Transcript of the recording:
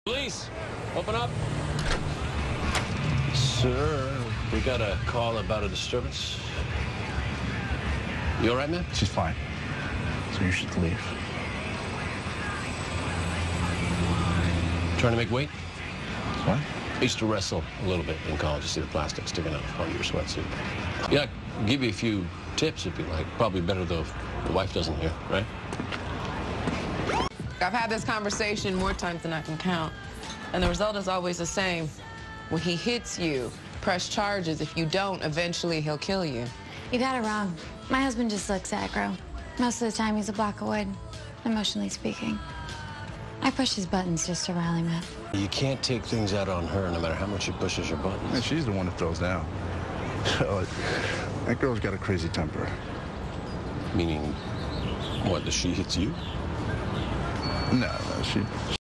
Police, open up. Sir, we got a call about a disturbance. You all right, man? She's fine. So you should leave. Trying to make weight? What? I used to wrestle a little bit in college. You see the plastic sticking out of your sweatsuit. Yeah, I'll give you a few tips if you like. Probably better though if the wife doesn't hear, right? I've had this conversation more times than I can count, and the result is always the same. When he hits you, press charges. If you don't, eventually he'll kill you. You got it wrong. My husband just looks aggro. Most of the time, he's a block of wood, emotionally speaking. I push his buttons just to rally him up. You can't take things out on her no matter how much she pushes your buttons. And she's the one that throws down. So, that girl's got a crazy temper. Meaning, what, that she hits you? No, she